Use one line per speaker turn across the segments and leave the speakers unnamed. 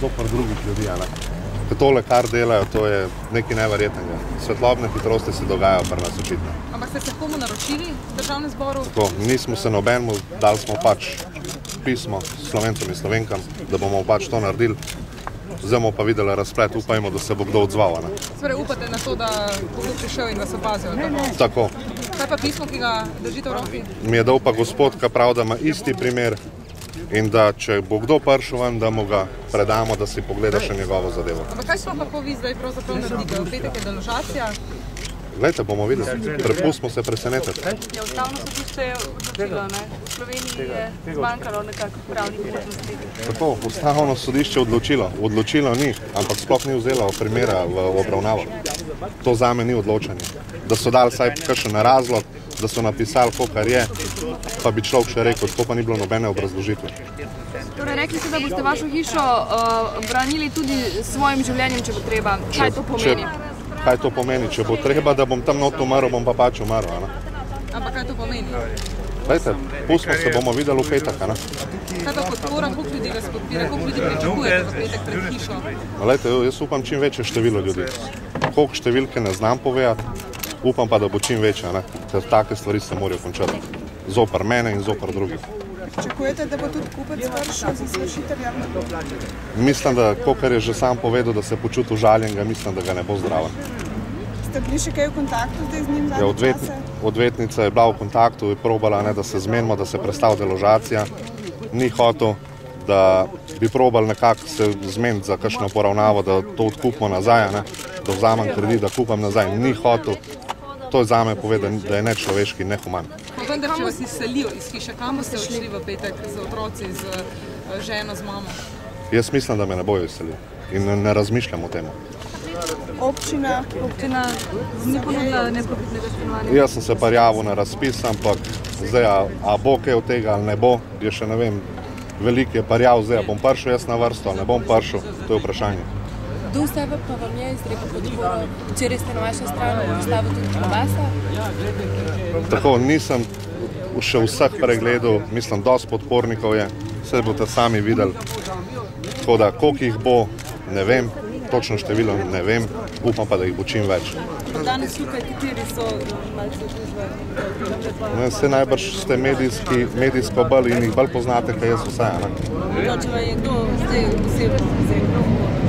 Zopr drugih ljudi, Ker tole, kar delajo, to je nekaj neverjetnega. Svetlobne hitrosti se dogajajo pri nas očitno.
Ampak ste se komu naročili v Državnem zboru?
Tako, nismo se nobenemu, dali smo pač pismo Slovencem in Slovenkam, da bomo pač to naredili. Zdaj bomo pa videli razplet, upajmo, da se bo kdo odzval.
Torej upate na to, da bo kdo prišel in vas opazijo?
Tako.
Kaj pa pismo, ki ga držite v roki?
Mi je dal pa gospod, ki pravi, da ima isti primer in da če bo kdo prišel ven, da mu ga predamo, da si pogleda še njegovo zadevo.
Ampak kaj sploh lahko vi zdaj pravzaprav naredite? V petek je deložacija?
Glejte, bomo videli. Prepustimo se presenetiti.
Ja, Ustavno sodišče je odločilo, v Sloveniji je zmanjkalo nekako pravnih možnosti.
Tako, Ustavno sodišče je odločilo. Odločilo ni, ampak sploh ni vzelo primera v obravnavo. To zame ni odločanje. Da so dali vsaj kakšen razlog, da so napisali, kar je, pa bi človek še rekel, tako pa ni bilo nobene obrazložitve.
Torej, rekli ste, da boste vašo hišo branili tudi s svojim življenjem, če bo treba. Kaj to pomeni?
Kaj to pomeni? Če bo treba, da bom tam not umrl, bom pa pač umrl.
Ampak kaj to pomeni?
Glejte, pustimo se, bomo videli v petek.
Kaj pa podpora, koliko ljudi vas podpira, koliko ljudi pričakujete v petek pred hišo?
Glejte, jaz upam čim večje število ljudi. Koliko številke ne znam povedati, upam pa, da bo čim večja, ker take stvari se morajo končati. Zopr mene in zopr drugih.
Pričakujete, da bo tudi kupec vršil z izvršiteljem?
Mislim, da, kakor je že sam povedal, da se počuti užaljenega, mislim, da ga ne bo zdraven.
Ste bili še kaj v kontaktu zdaj z njim zadnje čase?
Odvetnica je bila v kontaktu, je probala, da se zmenimo, da se prestavi deložacija. Ni hotel, da bi probali nekako se zmeniti za kakšno poravnavo, da to odkupimo nazaj, da vzamem kredit, da kupam nazaj. Ni hotel. To je zame povedal, da je nečloveški in nehuman.
Vendar, če vas izselijo iz hiše, kam boste odšli v petek z otroci, z ženo, z mamo?
Jaz mislim, da me ne bojo izselili in ne razmišljam o tem.
Občina
ni ponudila neprofitnega stanovanja?
Jaz sem se prijavil na razpis, ampak zdaj, a bo kaj od tega ali ne bo, je še ne vem, veliko je prijav, zdaj bom prišel jaz na vrsto ali ne bom prišel, to je vprašanje.
Do sebe pa vam je izrekel podporo, včeraj ste na vašo stran postavili tudi klobasa?
Tako, nisem še vseh pregledov, mislim, dosti podpornikov je, vse boste sami videli. Tako da, koliko jih bo, ne vem, točno število ne vem, upam pa, da jih bo čim več.
Danes tukaj, kateri so malce družbe?
Vse najbrž ste medijsko bolj in jih bolj poznate, kaj jaz vse.
Če vam je kdo zdaj osebno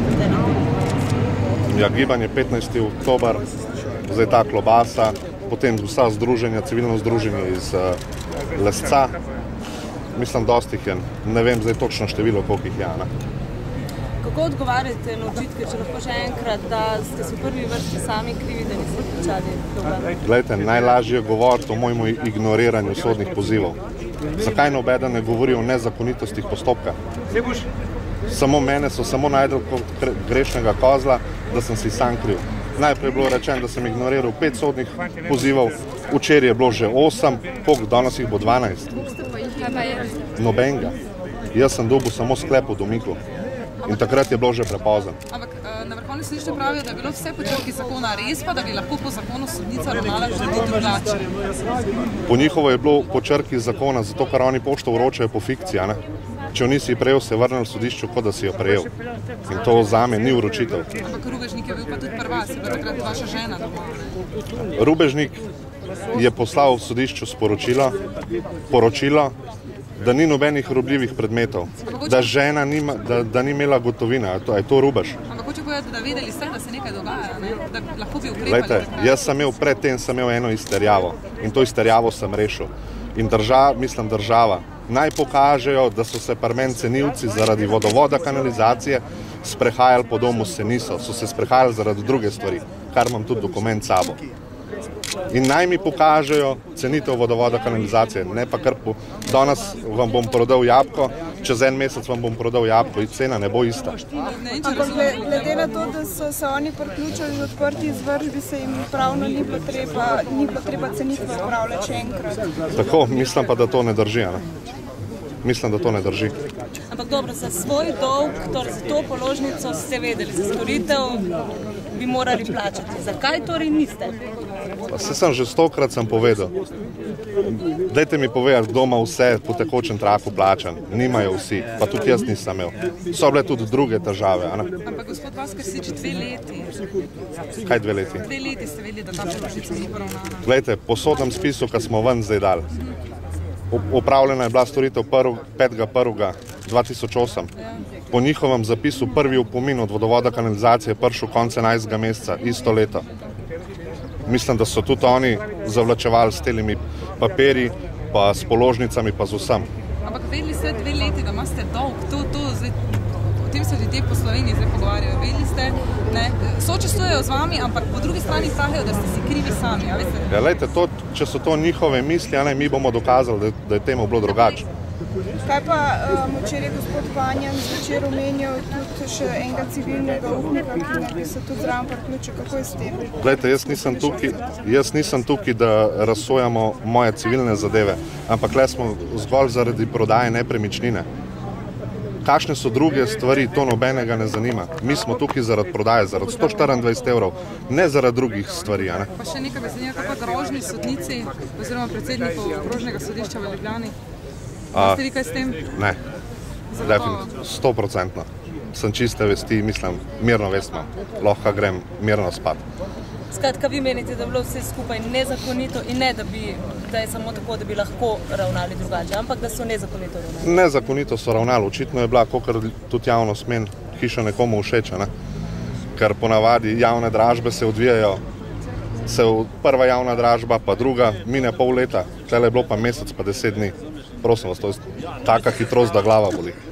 Ja, gibanje 15. oktober, zdaj ta klobasa, potem vsa združenja, civilno združenje iz Lesca. Mislim, dosti jih je, ne vem zdaj točno število, koliko jih je.
Kako odgovarjate na očitke, če lahko še enkrat, da ste se v prvi vrsti sami krivi, da niste plačali dolga?
Glejte, najlažje je govoriti o mojemu ignoriranju sodnih pozivov. Zakaj nobeden ne govori o nezakonitostih postopka? Samo mene so samo najdel kot grešnega kozla, da sem si sam kriv. Najprej je bilo rečeno, da sem ignoriral 5 sodnih pozivov, včeraj je bilo že 8, koliko danes jih bo 12? Nobenega. Jaz sem dobil samo sklep o domiku in takrat je bilo že prepozen.
Ampak na Vrhovnem sodišču pravijo, da je bilo vse po črki zakona res, pa da bi lahko po zakonu sodnica ravnala tudi drugače.
Po njihovo je bilo po črki zakona, zato ker oni pošto vročajo po fikciji. Če jo nisi prejel, se je vrnil sodišču, kot da si jo prejel. In to zame ni vročitev.
Ampak Rubežnik je bil pa tudi prva, se bila takrat vaša žena doma.
Rubežnik je poslal v sodišču poročilo, da ni nobenih robljivih predmetov, da žena da ni imela gotovine. Je to rubež?
Ampak hoče povedati, da vedeli ste, da se nekaj dogaja, da lahko bi ukrepali.
Glejte, jaz sem imel predtem eno izterjavo in to izterjavo sem rešil. In država, naj pokažejo, da so se pri meni cenilci zaradi vodovoda, kanalizacije sprehajali po domu, se niso. So se sprehajali zaradi druge stvari, kar imam tudi dokument sabo. In naj mi pokažejo cenitev vodovoda, kanalizacije, ne pa kar danes vam bom prodal jabolko, čez en mesec vam bom prodal jabolko in cena ne bo ista.
Ampak glede na to, da so se oni priključili že odprti izvršbi, se jim pravno ni bilo treba cenitve upravljati še enkrat.
Tako, mislim pa, da to ne drži. Mislim, da to ne drži.
Ampak dobro, za svoj dolg, torej za to položnico ste vedeli, za storitev bi morali plačati. Zakaj torej niste?
Se sem že 100-krat povedal. Dajte mi povedati, kdo ima vse po tekočem traku plačan. Nimajo vsi, pa tudi jaz nisem imel. So bile tudi druge težave.
Ampak gospod Vasker, si že 2 leti.
Kaj 2 leti?
2 leti ste vedeli, da ta položnica ni poravnana.
Glejte, po sodnem spisu, ki smo ven zdaj dali, opravljena je bila storitev 5.1.2008. Po njihovem zapisu prvi opomin od vodovoda kanalizacije prišel konec 11. meseca, isto leto. Mislim, da so tudi oni zavlačevali s telimi papirji, pa s položnicami, pa z vsem.
Ampak vedeli ste 2 leti, da imate dolg, o tem se ljudje po Sloveniji zdaj pogovarjajo. Vedeli ste, sočustvujejo z vami, ampak po drugi strani pravijo, da ste si krivi sami.
Ja, lejte, če so to njihove misli, mi bomo dokazali, da je temu bilo drugače.
Kaj pa včeraj gospod Banjan zvečer omenjal tudi še enega civilnega upnika, ki naj bi se tudi zraven priključil? Kako je s tem?
Glejte, jaz nisem tukaj, da razsojamo moje civilne zadeve, ampak le smo zgolj zaradi prodaje nepremičnine. Kakšne so druge stvari, to nobenega ne zanima. Mi smo tukaj zaradi prodaje, zaradi 124 evrov, ne zaradi drugih stvari.
Pa še nekaj me zanima, kako grožnji sodnici oziroma predsednikov okrožnega sodišča v Ljubljani. Ste vi kaj s tem?
Ne, definitivno, 100%. Sem čiste vesti, mislim, mirno vest imam. Lahko grem mirno spat.
Skratka, vi menite, da je bilo vse skupaj nezakonito in ne, da je samo tako, da bi lahko ravnali drugače, ampak da so nezakonito ravnali?
Nezakonito so ravnali. Očitno je bila, kakor tudi javnost meni, hiša nekomu všeč, ker ponavadi javne dražbe se odvijajo, prva javna dražba, pa druga, mine pol leta, tele je bilo pa mesec, pa 10 dni. Prosim vas, to je taka hitrost, da glava boli.